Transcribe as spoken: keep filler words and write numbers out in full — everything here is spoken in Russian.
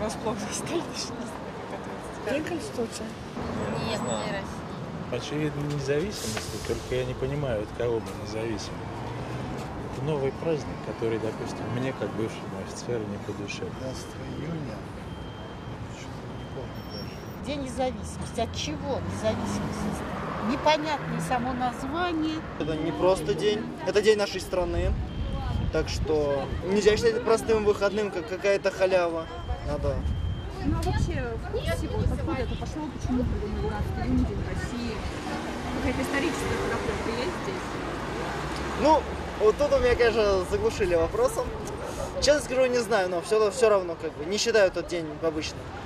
врасплох застали. День Конституции? Нет, не России. Очевидно, независимости, только я не понимаю, от кого мы независимы. Это новый праздник, который, допустим, мне, как бывшему офицеру, не по душе. пятнадцатого июня. Не помню даже. День независимости. От чего независимость? Непонятно и само название. Это не просто день, это день нашей страны. Так что нельзя считать это простым выходным, как какая-то халява. Надо. Ну а вообще, в курсе, вот откуда это пошло, почему придумали двенадцатого июня, День России? Какая-то историческая подоплека есть здесь? Ну, вот тут у меня, конечно, заглушили вопросом. Честно скажу, не знаю, но все, все равно как бы не считаю этот день обычным.